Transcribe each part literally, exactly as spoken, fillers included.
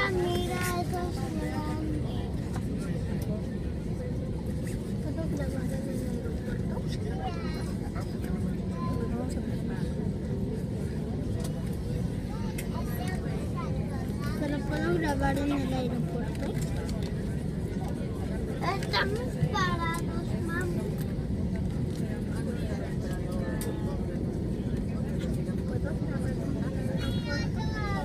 mira, eso es grande. ¿Puedo grabar en el aeropuerto? Vamos a grabar. ¿Pero puedo grabar en el aeropuerto? Estamos parados, mami. ¿Puedo grabar en el aeropuerto?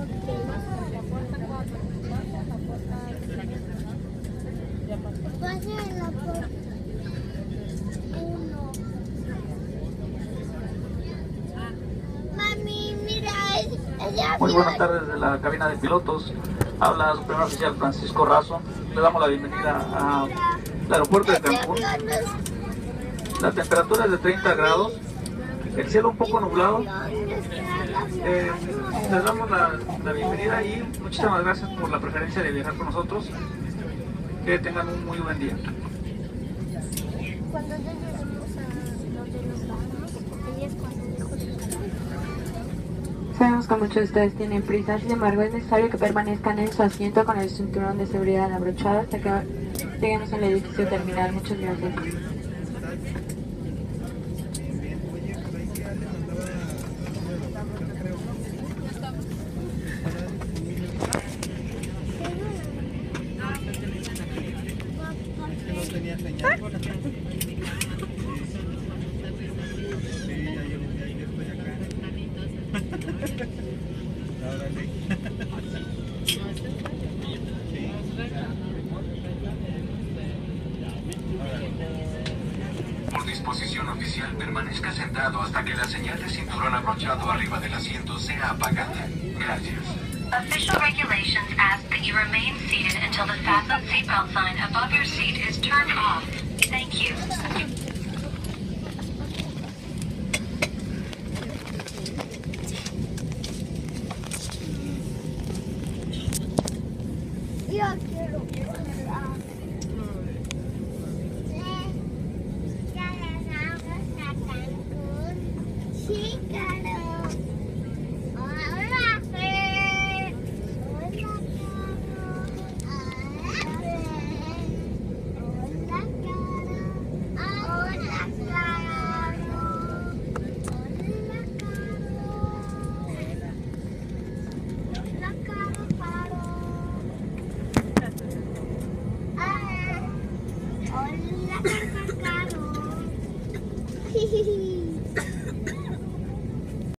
Pase la puerta. Uno. Mami, mira, es, es Muy buenas tardes de la cabina de pilotos. Habla su primer oficial Francisco Razo. Le damos la bienvenida al aeropuerto de Cancún. La temperatura es de treinta grados. El cielo un poco nublado. Eh, les damos la, la bienvenida y muchísimas gracias por la preferencia de viajar con nosotros. Que tengan un muy buen día. Cuando ya lleguemos a donde nos vamos, ahí es cuando dijo su Sabemos que muchos de ustedes tienen prisa, sin embargo es necesario que permanezcan en su asiento con el cinturón de seguridad abrochado hasta que lleguemos al edificio terminal. Muchas gracias. Por disposición oficial, permanezca sentado hasta que la señal de cinturón abrochado arriba del asiento sea apagada. Gracias. Official regulations ask that you remain seated until the fasten seatbelt sign above your seat is turned off. Thank you.